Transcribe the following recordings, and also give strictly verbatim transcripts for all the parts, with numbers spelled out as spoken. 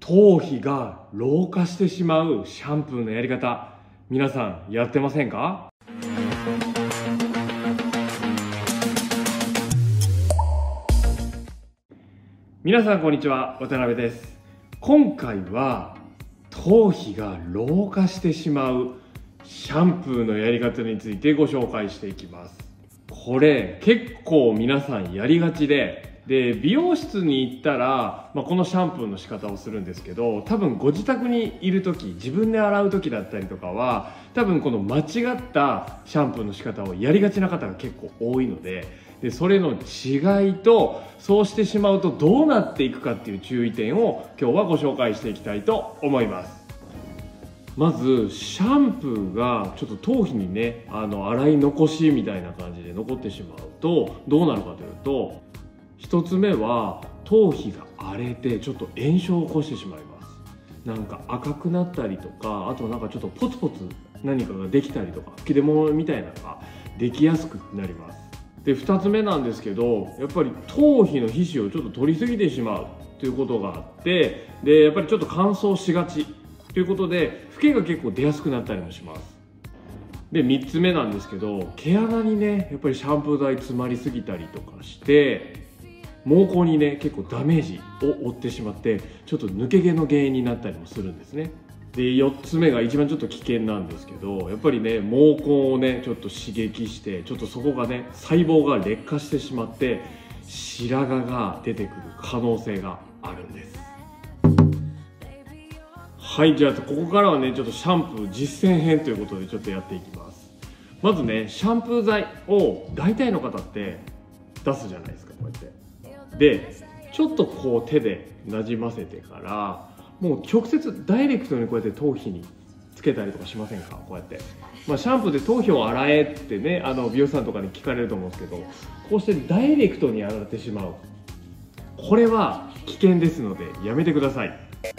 頭皮が老化してしまうシャンプーのやり方、皆さんやってませんか？皆さんこんにちは、渡辺です。今回は頭皮が老化してしまうシャンプーのやり方についてご紹介していきます。これ結構皆さんやりがちで、で美容室に行ったら、まあ、このシャンプーの仕方をするんですけど、多分ご自宅にいる時、自分で洗う時だったりとかは、多分この間違ったシャンプーの仕方をやりがちな方が結構多いので、でそれの違いと、そうしてしまうとどうなっていくかっていう注意点を今日はご紹介していきたいと思います。まずシャンプーがちょっと頭皮にね、あの洗い残しみたいな感じで残ってしまうとどうなるかというと、一つ目は頭皮が荒れてちょっと炎症を起こしてしまいます。なんか赤くなったりとか、あとなんかちょっとポツポツ何かができたりとか、吹き出物みたいなのができやすくなります。でふたつめなんですけど、やっぱり頭皮の皮脂をちょっと取りすぎてしまうということがあって、でやっぱりちょっと乾燥しがちということで、フケが結構出やすくなったりもします。でみっつめなんですけど、毛穴にねやっぱりシャンプー剤詰まりすぎたりとかして、毛根にね結構ダメージを負ってしまって、ちょっと抜け毛の原因になったりもするんですね。でよっつめが一番ちょっと危険なんですけど、やっぱりね毛根をねちょっと刺激して、ちょっとそこがね細胞が劣化してしまって白髪が出てくる可能性があるんです。はい、じゃあここからはねちょっとシャンプー実践編ということでちょっとやっていきます。まずねシャンプー剤を大体の方って出すじゃないですか、こうやって。でちょっとこう手でなじませてから、もう直接ダイレクトにこうやって頭皮につけたりとかしませんか？こうやって、まあ、シャンプーで頭皮を洗えってね、あの美容師さんとかに聞かれると思うんですけど、こうしてダイレクトに洗ってしまう、これは危険ですのでやめてください。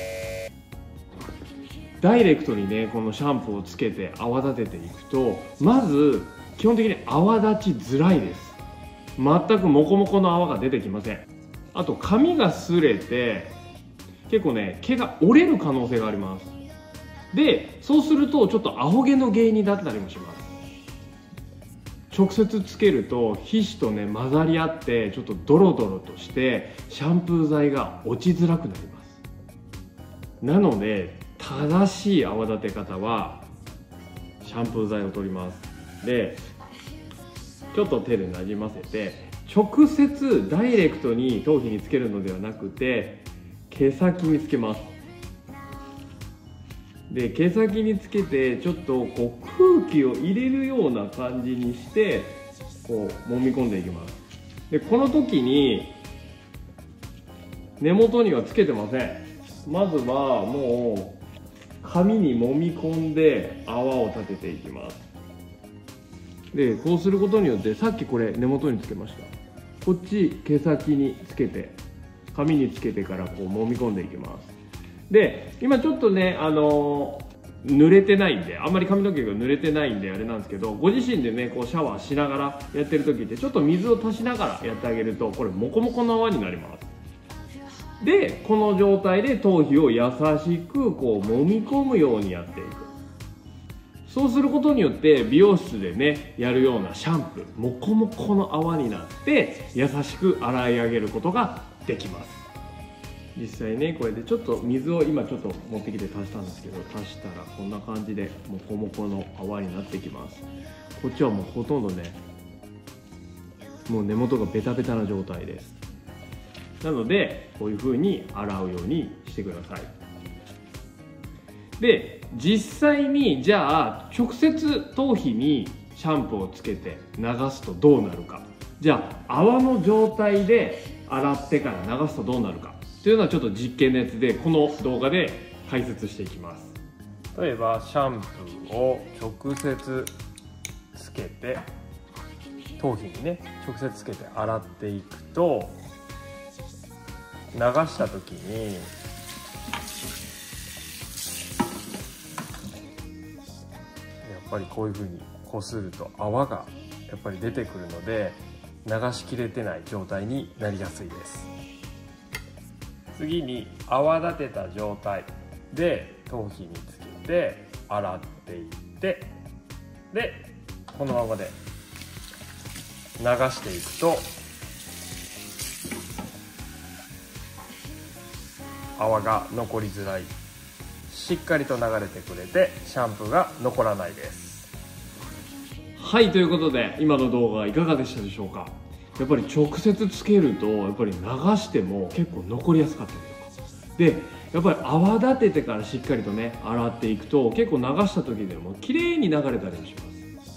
ダイレクトにねこのシャンプーをつけて泡立てていくと、まず基本的に泡立ちづらいです。全くモコモコの泡が出てきません。あと髪が擦れて結構ね毛が折れる可能性があります。でそうするとちょっとアホ毛の原因になったりもします。直接つけると皮脂とね混ざり合って、ちょっとドロドロとしてシャンプー剤が落ちづらくなります。なので正しい泡立て方はシャンプー剤を取ります。でちょっと手でなじませて、直接ダイレクトに頭皮につけるのではなくて、毛先につけます。で毛先につけて、ちょっとこう空気を入れるような感じにしてこう揉み込んでいきます。でこの時に根元にはつけてません。まずはもう髪に揉み込んで泡を立てていきます。でこうすることによって、さっきこれ根元につけました、こっち毛先につけて、髪につけてからこう揉み込んでいきます。で今ちょっとねあのー、濡れてないんで、あんまり髪の毛が濡れてないんであれなんですけど、ご自身でねこうシャワーしながらやってる時ってちょっと水を足しながらやってあげると、これモコモコの泡になります。でこの状態で頭皮を優しくこう揉み込むようにやっていく。そうすることによって美容室でねやるようなシャンプー、モコモコの泡になって優しく洗い上げることができます。実際ねこれでちょっと水を今ちょっと持ってきて足したんですけど、足したらこんな感じでモコモコの泡になってきます。こっちはもうほとんどねもう根元がベタベタな状態です。なのでこういう風に洗うようにしてください。で実際にじゃあ直接頭皮にシャンプーをつけて流すとどうなるか、じゃあ泡の状態で洗ってから流すとどうなるかというのはちょっと実験のやつで、この動画で解説していきます。例えばシャンプーを直接つけて、頭皮にね直接つけて洗っていくと、流した時にやっぱりこういう風にこすると泡がやっぱり出てくるので、流しきれてない状態になりやすいです。 次に泡立てた状態で頭皮につけて洗っていって、でこのままで流していくと泡が残りづらい、しっかりと流れてくれてシャンプーが残らないです。はい、ということで今の動画いかがでしたでしょうか。やっぱり直接つけるとやっぱり流しても結構残りやすかったりとかで、やっぱり泡立ててからしっかりとね洗っていくと結構流した時でも綺麗に流れたりもします。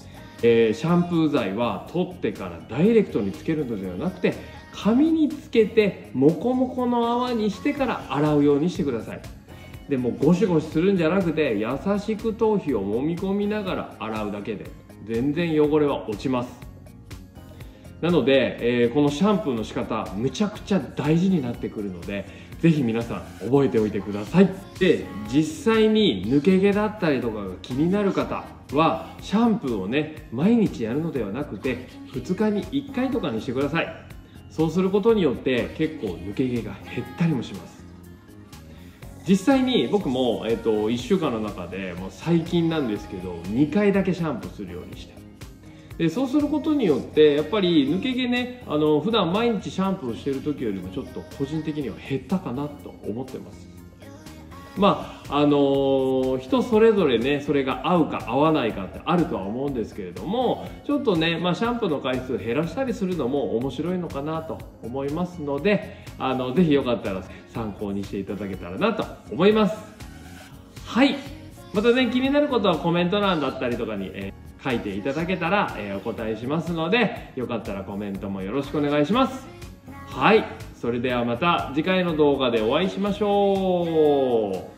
えー、シャンプー剤は取ってからダイレクトにつけるのではなくて、髪につけてモコモコの泡にしてから洗うようにしてください。でもゴシゴシするんじゃなくて、優しく頭皮を揉み込みながら洗うだけで全然汚れは落ちます。なので、えー、このシャンプーの仕方むちゃくちゃ大事になってくるので、ぜひ皆さん覚えておいてください。で、実際に抜け毛だったりとかが気になる方はシャンプーをね毎日やるのではなくてふつかにいっかいとかにしてください。そうすることによって結構抜け毛が減ったりもします。実際に僕も、えー、といっしゅうかんの中でもう最近なんですけどにかいだけシャンプーするようにして、でそうすることによってやっぱり抜け毛ね、あの普段毎日シャンプーしてる時よりもちょっと個人的には減ったかなと思ってます。まああのー、人それぞれねそれが合うか合わないかってあるとは思うんですけれども、ちょっとね、まあ、シャンプーの回数を減らしたりするのも面白いのかなと思いますので、あのぜひよかったら参考にしていただけたらなと思います。はい、またね気になることはコメント欄だったりとかに、えー書いていただけたら、えー、お答えしますので、よかったらコメントもよろしくお願いします。はい、それではまた次回の動画でお会いしましょう。